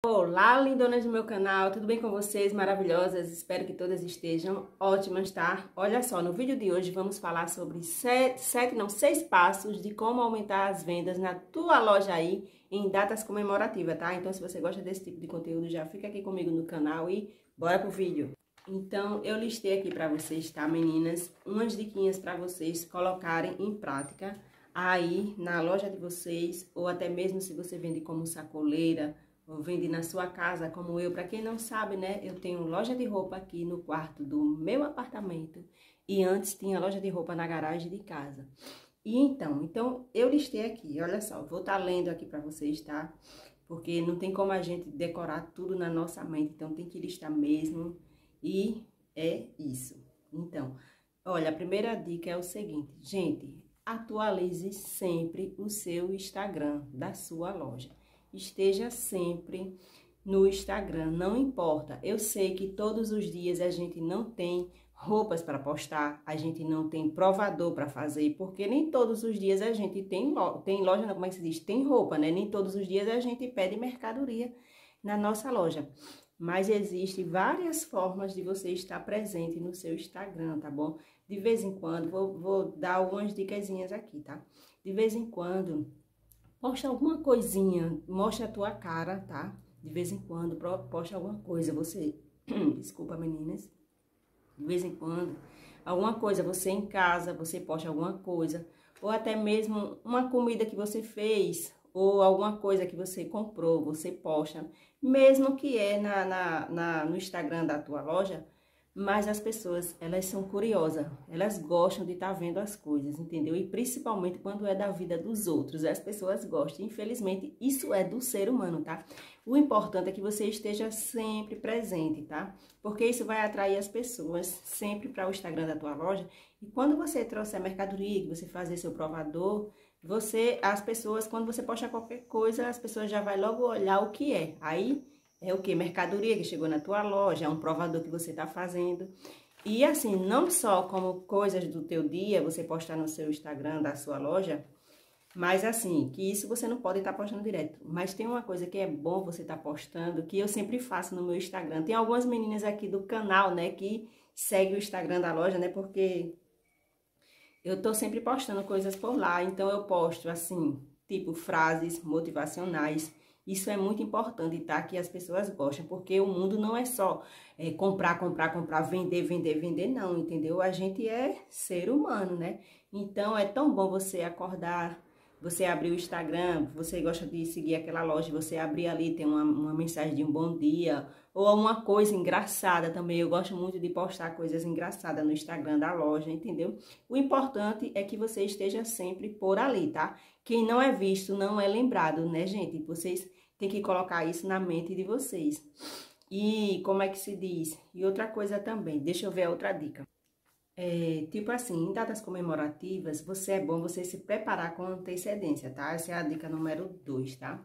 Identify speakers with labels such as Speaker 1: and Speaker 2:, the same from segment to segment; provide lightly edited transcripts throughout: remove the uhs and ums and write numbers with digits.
Speaker 1: Olá, lindonas do meu canal, tudo bem com vocês? Maravilhosas, espero que todas estejam ótimas, tá? Olha só, no vídeo de hoje vamos falar sobre 6 passos de como aumentar as vendas na tua loja aí em datas comemorativas, tá? Então, se você gosta desse tipo de conteúdo, já fica aqui comigo no canal e bora pro vídeo. Então, eu listei aqui pra vocês, tá, meninas? Umas diquinhas pra vocês colocarem em prática aí na loja de vocês, ou até mesmo se você vende como sacoleira, ou vende na sua casa, como eu. Para quem não sabe, né, eu tenho loja de roupa aqui no quarto do meu apartamento e antes tinha loja de roupa na garagem de casa. E então eu listei aqui, olha só, vou estar lendo aqui para vocês, tá? Porque não tem como a gente decorar tudo na nossa mente, então tem que listar mesmo e é isso. Então, olha, a primeira dica é o seguinte, gente, atualize sempre o seu Instagram da sua loja. Esteja sempre no Instagram, não importa. Eu sei que todos os dias a gente não tem roupas para postar, a gente não tem provador para fazer, porque nem todos os dias a gente tem loja, como é que se diz? Tem roupa, né? Nem todos os dias a gente pede mercadoria na nossa loja. Mas existem várias formas de você estar presente no seu Instagram, tá bom? De vez em quando, vou dar algumas dicasinhas aqui, tá? De vez em quando, posta alguma coisinha, mostra a tua cara, tá? De vez em quando, posta alguma coisa, você... Desculpa, meninas. De vez em quando, alguma coisa, você em casa, você posta alguma coisa. Ou até mesmo uma comida que você fez, ou alguma coisa que você comprou, você posta. Mesmo que é no Instagram da tua loja, mas as pessoas, elas são curiosas, elas gostam de estar vendo as coisas, entendeu? E principalmente quando é da vida dos outros, as pessoas gostam. Infelizmente, isso é do ser humano, tá? O importante é que você esteja sempre presente, tá? Porque isso vai atrair as pessoas sempre para o Instagram da tua loja. E quando você trouxer mercadoria, que você fazer seu provador, as pessoas, quando você posta qualquer coisa, as pessoas já vai logo olhar o que é. Aí... é o que? Mercadoria que chegou na tua loja, é um provador que você tá fazendo. E assim, não só como coisas do teu dia, você postar no seu Instagram da sua loja, mas assim, que isso você não pode estar postando direto. Mas tem uma coisa que é bom você estar postando, que eu sempre faço no meu Instagram. Tem algumas meninas aqui do canal, né, que seguem o Instagram da loja, né, porque eu tô sempre postando coisas por lá. Então eu posto assim, tipo frases motivacionais. Isso é muito importante, tá? Que as pessoas gostam, porque o mundo não é só comprar, comprar, comprar, vender, vender, vender, não, entendeu? A gente é ser humano, né? Então, é tão bom você acordar, você abrir o Instagram, você gosta de seguir aquela loja, você abrir ali, tem uma mensagem de um bom dia, ou uma coisa engraçada também. Eu gosto muito de postar coisas engraçadas no Instagram da loja, entendeu? O importante é que você esteja sempre por ali, tá? Quem não é visto não é lembrado, né, gente? Vocês têm que colocar isso na mente de vocês. E como é que se diz? E outra coisa também, deixa eu ver a outra dica. Tipo assim, em datas comemorativas, é bom você se preparar com antecedência, tá? Essa é a dica número 2, tá?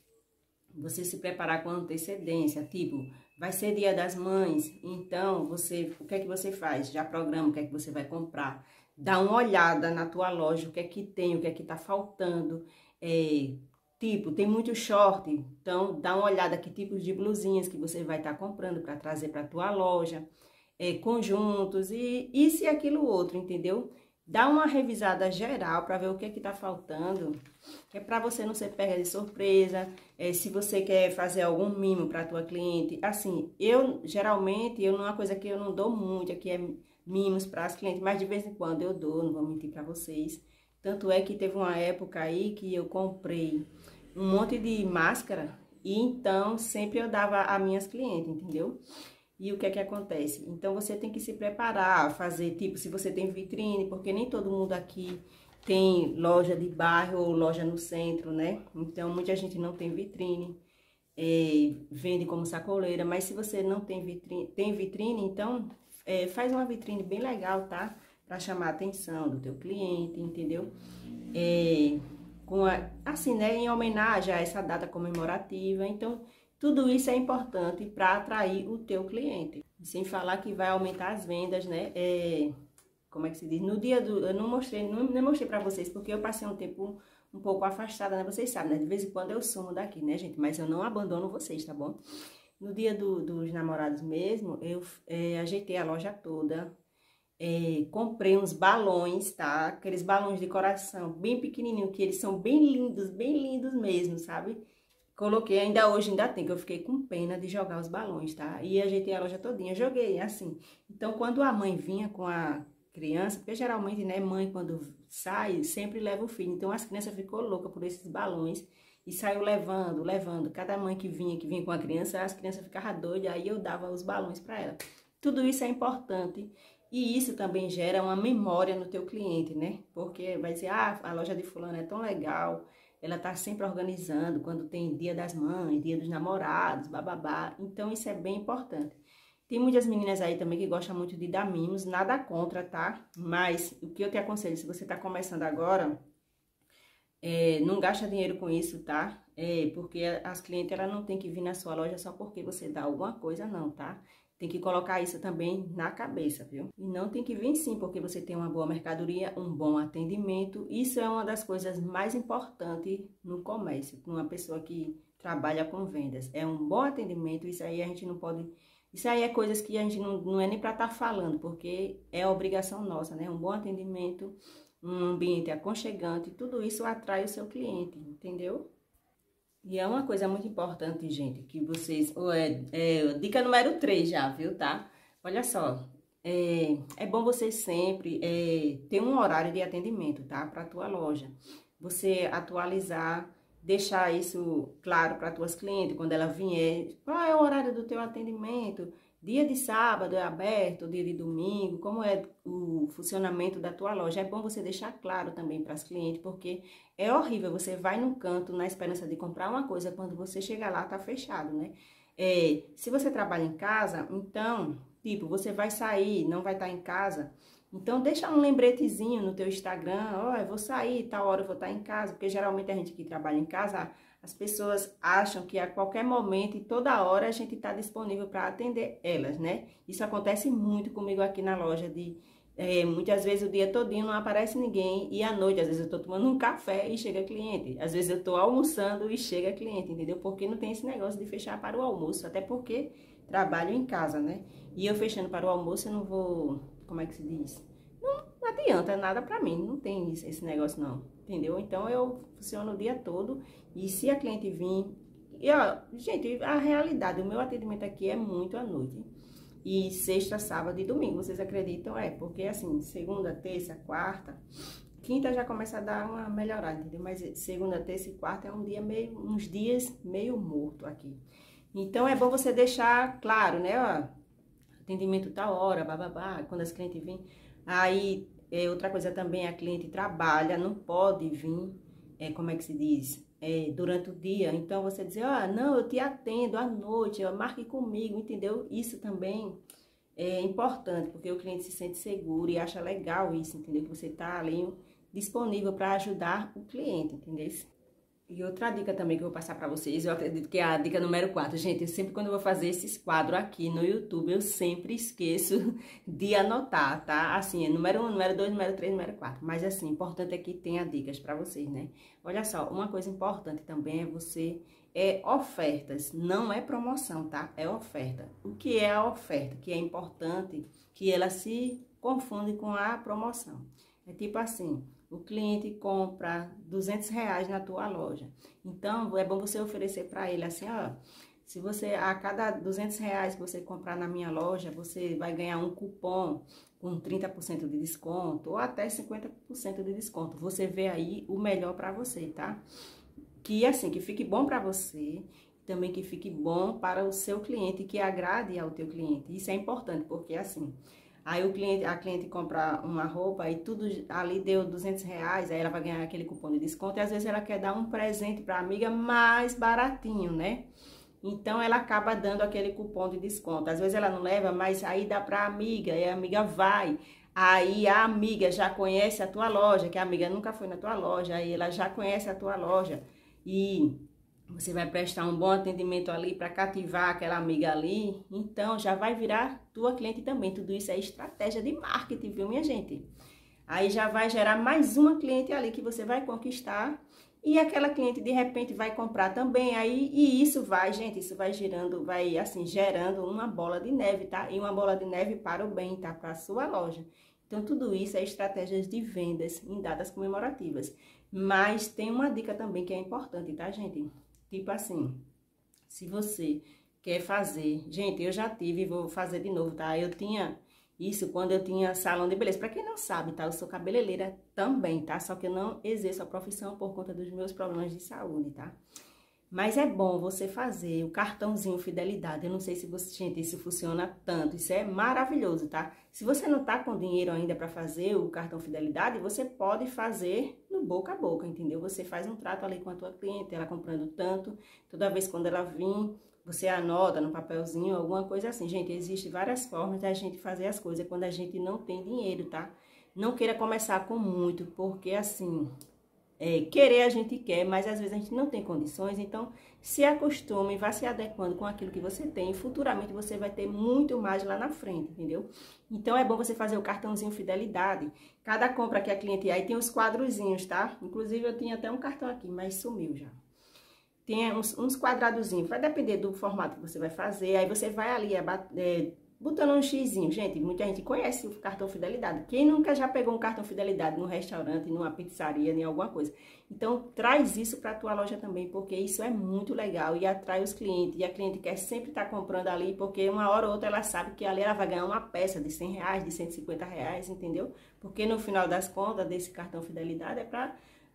Speaker 1: Você se preparar com antecedência, tipo, vai ser Dia das Mães, então o que é que você faz? Já programa o que é que você vai comprar. Dá uma olhada na tua loja, o que é que tem, o que é que tá faltando. Tipo, tem muito short, então dá uma olhada que tipos de blusinhas que você vai estar comprando para trazer para tua loja. Conjuntos e isso e aquilo outro, entendeu? Dá uma revisada geral para ver o que é que tá faltando, que é para você não ser pega de surpresa. Se você quer fazer algum mimo para tua cliente, assim, geralmente, uma coisa que eu não dou muito aqui é mimos para as clientes, mas de vez em quando eu dou, não vou mentir para vocês. Tanto é que teve uma época aí que eu comprei um monte de máscara e então sempre eu dava a minhas clientes, entendeu? E o que é que acontece? Então, você tem que se preparar, fazer, tipo, se você tem vitrine, porque nem todo mundo aqui tem loja de bairro ou loja no centro, né? Então, muita gente não tem vitrine, vende como sacoleira, mas se você não tem vitrine, então, faz uma vitrine bem legal, tá? Pra chamar a atenção do teu cliente, entendeu? Assim, né, em homenagem a essa data comemorativa, então... tudo isso é importante para atrair o teu cliente. Sem falar que vai aumentar as vendas, né? Como é que se diz? No dia do... eu não mostrei para vocês, porque eu passei um tempo um pouco afastada, né? Vocês sabem, né? De vez em quando eu sumo daqui, né, gente? Mas eu não abandono vocês, tá bom? No dia dos namorados mesmo, eu ajeitei a loja toda, comprei uns balões, tá? Aqueles balões de coração bem pequenininho, que eles são bem lindos mesmo, sabe? Coloquei, ainda hoje ainda tem, que eu fiquei com pena de jogar os balões, tá? E ajeitei a loja todinha, joguei assim. Então, quando a mãe vinha com a criança, porque geralmente, né, mãe quando sai, sempre leva o filho. Então, as crianças ficou louca por esses balões e saiu levando. Cada mãe que vinha com a criança, as crianças ficavam doidas, aí eu dava os balões para ela. Tudo isso é importante e isso também gera uma memória no teu cliente, né? Porque vai dizer, ah, a loja de fulano é tão legal, ela tá sempre organizando quando tem dia das mães, dia dos namorados, bababá. Então, isso é bem importante. Tem muitas meninas aí também que gostam muito de dar mimos, nada contra, tá? Mas o que eu te aconselho, se você tá começando agora, não gasta dinheiro com isso, tá? Porque as clientes, elas não tem que vir na sua loja só porque você dá alguma coisa, não, tá? Tem que colocar isso também na cabeça, viu? E não tem que vir sim, porque você tem uma boa mercadoria, um bom atendimento. Isso é uma das coisas mais importantes no comércio, uma pessoa que trabalha com vendas. É um bom atendimento, isso aí a gente não pode... Isso aí é coisas que a gente não é nem para estar falando, porque é obrigação nossa, né? Um bom atendimento, um ambiente aconchegante, tudo isso atrai o seu cliente, entendeu? E é uma coisa muito importante, gente, que vocês... dica número 3 já, viu, tá? Olha só, é bom vocês sempre ter um horário de atendimento, tá? Para a tua loja. Você atualizar, deixar isso claro para tuas clientes, quando ela vier, qual é o horário do teu atendimento? Dia de sábado é aberto, dia de domingo, como é o funcionamento da tua loja? É bom você deixar claro também para as clientes, porque é horrível, você vai num canto na esperança de comprar uma coisa, quando você chega lá, tá fechado, né? Se você trabalha em casa, então, tipo, você vai sair, não vai estar em casa, então deixa um lembretezinho no teu Instagram, ó, eu vou sair, tal hora eu vou estar em casa, porque geralmente a gente que trabalha em casa, as pessoas acham que a qualquer momento e toda hora a gente está disponível para atender elas, né? Isso acontece muito comigo aqui na loja, muitas vezes o dia todinho não aparece ninguém e à noite, às vezes eu estou tomando um café e chega cliente. Às vezes eu estou almoçando e chega cliente, entendeu? Porque não tem esse negócio de fechar para o almoço, até porque trabalho em casa, né? E eu fechando para o almoço eu não vou, como é que se diz? Não adianta nada para mim, não tem esse negócio não, entendeu? Então eu funciono o dia todo e se a cliente vir... E ó, gente, a realidade, o meu atendimento aqui é muito à noite. E sexta, sábado e domingo, vocês acreditam? Porque assim, segunda, terça, quarta, quinta já começa a dar uma melhorada, entendeu? Mas segunda, terça e quarta é uns dias meio morto aqui. Então é bom você deixar claro, né? Ó, atendimento tal hora, bababá, quando as clientes vêm. Aí, outra coisa também, a cliente trabalha, não pode vir, como é que se diz? Durante o dia. Então, você dizer, não, eu te atendo à noite, marque comigo, entendeu? Isso também é importante, porque o cliente se sente seguro e acha legal isso, entendeu? Que você tá ali disponível para ajudar o cliente, entendeu? E outra dica também que eu vou passar para vocês, eu acredito que é a dica número 4. Gente, eu sempre quando eu vou fazer esses quadros aqui no YouTube, eu sempre esqueço de anotar, tá? Assim, é número 1, número 2, número 3, número 4. Mas assim, importante é que tenha dicas para vocês, né? Olha só, uma coisa importante também é você... ofertas, não é promoção, tá? É oferta. O que é a oferta? Que é importante que ela se confunde com a promoção. É tipo assim... O cliente compra R$200 na tua loja. Então, é bom você oferecer para ele assim, ó. Se você, a cada R$200 que você comprar na minha loja, você vai ganhar um cupom com 30% de desconto ou até 50% de desconto. Você vê aí o melhor para você, tá? Que assim, que fique bom para você, também que fique bom para o seu cliente, que agrade ao teu cliente. Isso é importante, porque assim... Aí a cliente compra uma roupa e tudo ali deu R$200, aí ela vai ganhar aquele cupom de desconto. E às vezes ela quer dar um presente para a amiga mais baratinho, né? Então ela acaba dando aquele cupom de desconto. Às vezes ela não leva, mas aí dá para a amiga, e a amiga vai. Aí a amiga já conhece a tua loja, que a amiga nunca foi na tua loja, aí ela já conhece a tua loja. E... você vai prestar um bom atendimento ali para cativar aquela amiga ali, então já vai virar tua cliente também. Tudo isso é estratégia de marketing, viu, minha gente? Aí já vai gerar mais uma cliente ali que você vai conquistar e aquela cliente de repente vai comprar também, aí, e isso vai, gente, isso vai girando, vai assim, gerando uma bola de neve, tá? E uma bola de neve para o bem, tá? Para a sua loja. Então, tudo isso é estratégias de vendas em datas comemorativas. Mas tem uma dica também que é importante, tá, gente? Tipo assim, se você quer fazer... Gente, eu já tive e vou fazer de novo, tá? Eu tinha isso quando eu tinha salão de beleza. Pra quem não sabe, tá? Eu sou cabeleireira também, tá? Só que eu não exerço a profissão por conta dos meus problemas de saúde, tá? Mas é bom você fazer o cartãozinho fidelidade. Eu não sei se você, gente, isso funciona tanto. Isso é maravilhoso, tá? Se você não tá com dinheiro ainda para fazer o cartão fidelidade, você pode fazer no boca a boca, entendeu? Você faz um trato ali com a tua cliente, ela comprando tanto. Toda vez quando ela vir, você anota no papelzinho, alguma coisa assim. Gente, existem várias formas da gente fazer as coisas quando a gente não tem dinheiro, tá? Não queira começar com muito, porque assim... querer a gente quer, mas às vezes a gente não tem condições, então se acostume, vá se adequando com aquilo que você tem, e futuramente você vai ter muito mais lá na frente, entendeu? Então é bom você fazer o cartãozinho fidelidade, cada compra que a cliente... Aí tem os quadrozinhos, tá? Inclusive eu tinha até um cartão aqui, mas sumiu já. Tem uns quadradozinhos, vai depender do formato que você vai fazer, aí você vai ali botando um xizinho. Gente, muita gente conhece o cartão fidelidade. Quem nunca já pegou um cartão fidelidade num restaurante, numa pizzaria, em alguma coisa? Então, traz isso para a tua loja também, porque isso é muito legal e atrai os clientes. E a cliente quer sempre estar comprando ali, porque uma hora ou outra ela sabe que ali ela vai ganhar uma peça de R$100, de R$150, entendeu? Porque no final das contas, desse cartão fidelidade é para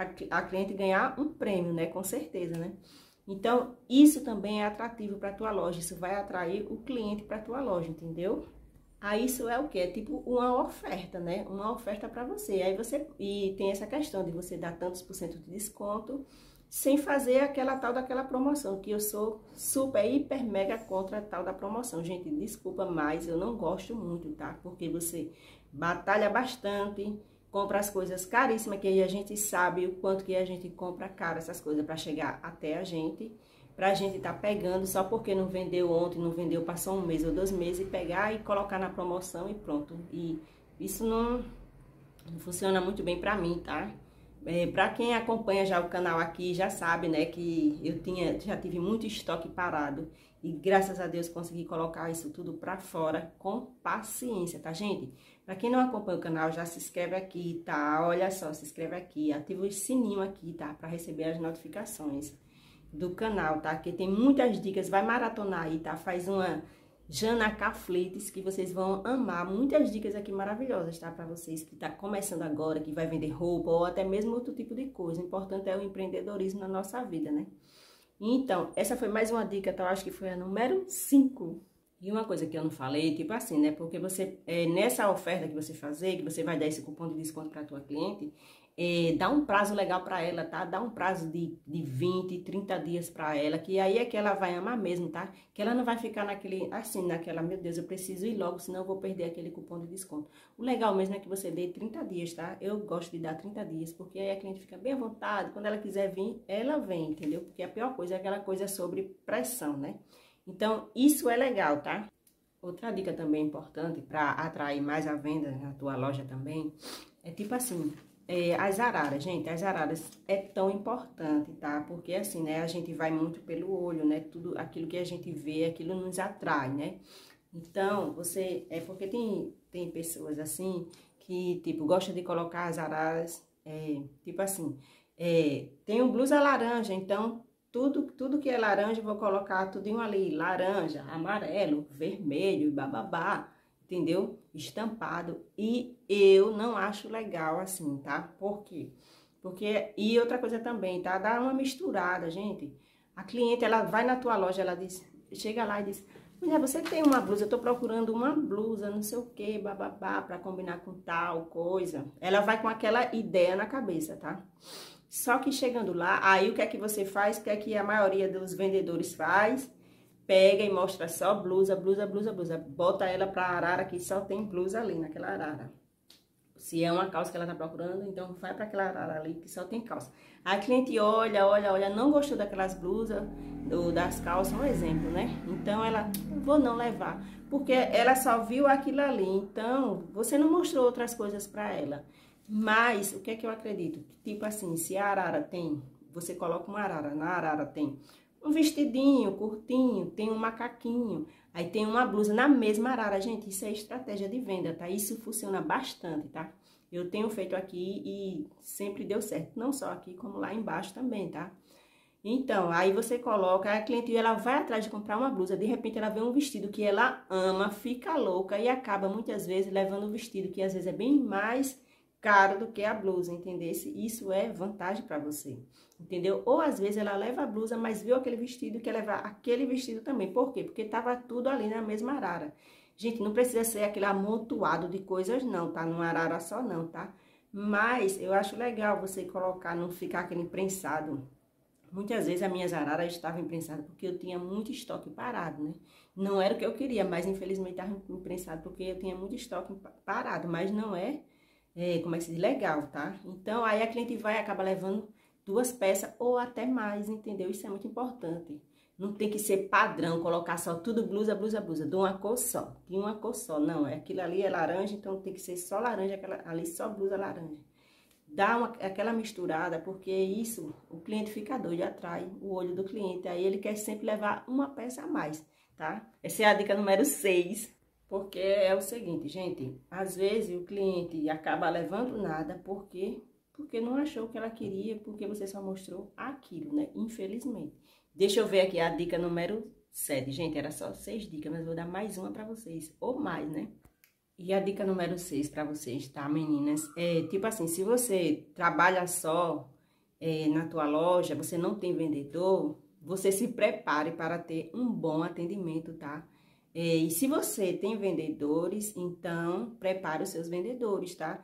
Speaker 1: a cliente ganhar um prêmio, né? Com certeza, né? Então, isso também é atrativo para a tua loja, isso vai atrair o cliente para a tua loja, entendeu? Aí isso é o quê? É tipo uma oferta, né? Uma oferta para você. Aí você... E tem essa questão de você dar tantos por cento de desconto, sem fazer aquela tal daquela promoção, que eu sou super, hiper, mega contra a tal da promoção. Gente, desculpa, mas eu não gosto muito, tá? Porque você batalha bastante... Compra as coisas caríssimas, que aí a gente sabe o quanto que a gente compra caro essas coisas para chegar até a gente. Pra gente tá pegando só porque não vendeu ontem, não vendeu, passou um mês ou 2 meses, e pegar e colocar na promoção e pronto. E isso não funciona muito bem pra mim, tá? Pra quem acompanha já o canal aqui, já sabe, né, que eu já tive muito estoque parado. E graças a Deus consegui colocar isso tudo pra fora com paciência, tá, gente? Pra quem não acompanha o canal, já se inscreve aqui, tá? Olha só, se inscreve aqui, ativa o sininho aqui, tá? Pra receber as notificações do canal, tá? Que tem muitas dicas, vai maratonar aí, tá? Faz uma Jana Cafletes, que vocês vão amar. Muitas dicas aqui maravilhosas, tá? Pra vocês que tá começando agora, que vai vender roupa ou até mesmo outro tipo de coisa. O importante é o empreendedorismo na nossa vida, né? Então, essa foi mais uma dica, tá? Eu acho que foi a número 5. E uma coisa que eu não falei, tipo assim, né? Porque você, nessa oferta que você fazer, que você vai dar esse cupom de desconto pra tua cliente, dá um prazo legal pra ela, tá? Dá um prazo de 20, 30 dias pra ela, que aí é que ela vai amar mesmo, tá? Que ela não vai ficar naquela, meu Deus, eu preciso ir logo, senão eu vou perder aquele cupom de desconto. O legal mesmo é que você dê 30 dias, tá? Eu gosto de dar 30 dias, porque aí a cliente fica bem à vontade, quando ela quiser vir, ela vem, entendeu? Porque a pior coisa é aquela coisa sobre pressão, né? Então, isso é legal, tá? Outra dica também importante para atrair mais a venda na tua loja também, é tipo assim, as araras, gente, as araras é tão importante, tá? Porque assim, né, a gente vai muito pelo olho, né? Tudo aquilo que a gente vê, aquilo nos atrai, né? Então, porque tem pessoas assim, que tipo, gostam de colocar as araras, tipo assim, tem um blusa laranja, então... Tudo que é laranja, eu vou colocar tudinho ali, laranja, amarelo, vermelho, bababá, entendeu? Estampado. E eu não acho legal assim, tá? Por quê? E outra coisa também, tá? Dá uma misturada, gente. A cliente, ela vai na tua loja, ela diz, chega lá e diz, mulher, você tem uma blusa, eu tô procurando uma blusa, não sei o que, bababá, pra combinar com tal coisa. Ela vai com aquela ideia na cabeça, tá? Só que chegando lá, aí o que é que você faz? O que é que a maioria dos vendedores faz? Pega e mostra só blusa, blusa, blusa, blusa. Bota ela pra arara que só tem blusa ali naquela arara. Se é uma calça que ela tá procurando, então vai pra aquela arara ali que só tem calça. A cliente olha, olha, olha, não gostou daquelas blusas, das calças, um exemplo, né? Então ela, vou não levar, porque ela só viu aquilo ali. Então, você não mostrou outras coisas pra ela. Mas, o que é que eu acredito? Tipo assim, se a arara tem você coloca uma arara. Na arara tem um vestidinho curtinho, tem um macaquinho, aí tem uma blusa na mesma arara. Gente, isso é estratégia de venda, tá? Isso funciona bastante, tá? Eu tenho feito aqui e sempre deu certo. Não só aqui, como lá embaixo também, tá? Então, aí você coloca, a cliente ela vai atrás de comprar uma blusa, de repente ela vê um vestido que ela ama, fica louca e acaba muitas vezes levando o vestido que às vezes é bem mais caro do que a blusa, entendeu? Isso é vantagem para você, entendeu? Ou às vezes ela leva a blusa, mas viu aquele vestido e quer levar aquele vestido também. Por quê? Porque tava tudo ali na mesma arara. Gente, não precisa ser aquele amontoado de coisas não, tá? Numa arara só não, tá? Mas eu acho legal você colocar, não ficar aquele prensado. Muitas vezes as minhas araras estavam imprensadas porque eu tinha muito estoque parado, né? Não era o que eu queria, mas infelizmente estava imprensado porque eu tinha muito estoque parado, mas não como é que se diz, legal, tá? Então, aí a cliente vai e acaba levando 2 peças ou até mais, entendeu? Isso é muito importante. Não tem que ser padrão, colocar só tudo blusa, blusa, blusa, de uma cor só, de uma cor só. Não, aquilo ali é laranja, então tem que ser só laranja, aquela ali só blusa laranja. Dá aquela misturada, porque isso, o cliente fica doido, atrai o olho do cliente. Aí ele quer sempre levar uma peça a mais, tá? Essa é a dica número 6. Porque é o seguinte, gente, às vezes o cliente acaba levando nada porque não achou o que ela queria, porque você só mostrou aquilo, né? Infelizmente. Deixa eu ver aqui a dica número 7. Gente, era só 6 dicas, mas vou dar mais uma pra vocês, ou mais, né? E a dica número 6 para vocês, tá, meninas? É tipo assim, se você trabalha só na tua loja, você não tem vendedor, você se prepare para ter um bom atendimento, tá? E se você tem vendedores, então prepare os seus vendedores, tá?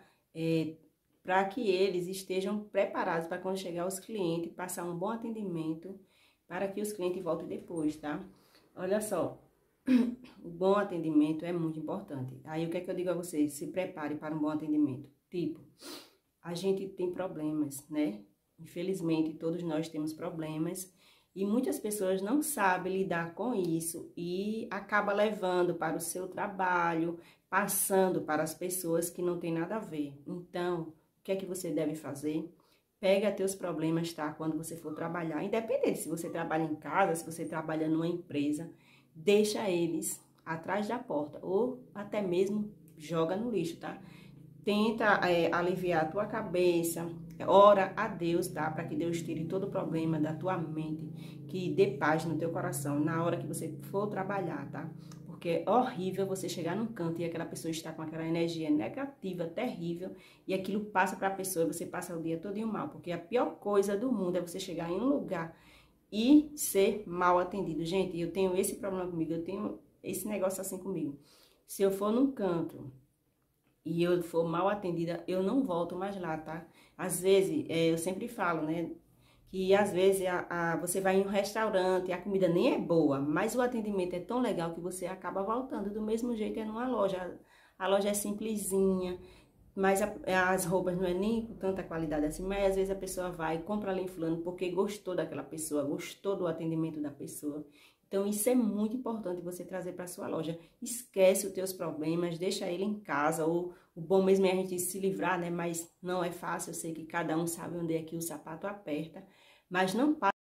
Speaker 1: Para que eles estejam preparados para quando chegar os clientes, passar um bom atendimento, para que os clientes voltem depois, tá? Olha só. O bom atendimento é muito importante. Aí, o que é que eu digo a vocês? Se prepare para um bom atendimento. Tipo, a gente tem problemas, né? Infelizmente, todos nós temos problemas. E muitas pessoas não sabem lidar com isso e acaba levando para o seu trabalho, passando para as pessoas que não tem nada a ver. Então, o que é que você deve fazer? Pega teus problemas, tá? Quando você for trabalhar. Independente se você trabalha em casa, se você trabalha numa empresa, deixa eles atrás da porta ou até mesmo joga no lixo, tá? Tenta aliviar a tua cabeça, ora a Deus, tá? Para que Deus tire todo o problema da tua mente, que dê paz no teu coração na hora que você for trabalhar, tá? Porque é horrível você chegar num canto e aquela pessoa está com aquela energia negativa, terrível, e aquilo passa para a pessoa e você passa o dia todo mal, porque a pior coisa do mundo é você chegar em um lugar e ser mal atendido. Gente, eu tenho esse problema comigo, eu tenho esse negócio assim comigo. Se eu for num canto e eu for mal atendida, eu não volto mais lá, tá? Às vezes, eu sempre falo, né, que às vezes você vai em um restaurante e a comida nem é boa, mas o atendimento é tão legal que você acaba voltando. Do mesmo jeito é numa loja. A loja é simplesinha, mas as roupas não é nem com tanta qualidade assim, mas às vezes a pessoa vai e compra ali em fulano porque gostou daquela pessoa, gostou do atendimento da pessoa. Então, isso é muito importante você trazer para sua loja. Esquece os teus problemas, deixa ele em casa, ou o bom mesmo é a gente se livrar, né? Mas não é fácil, eu sei que cada um sabe onde é que o sapato aperta, mas não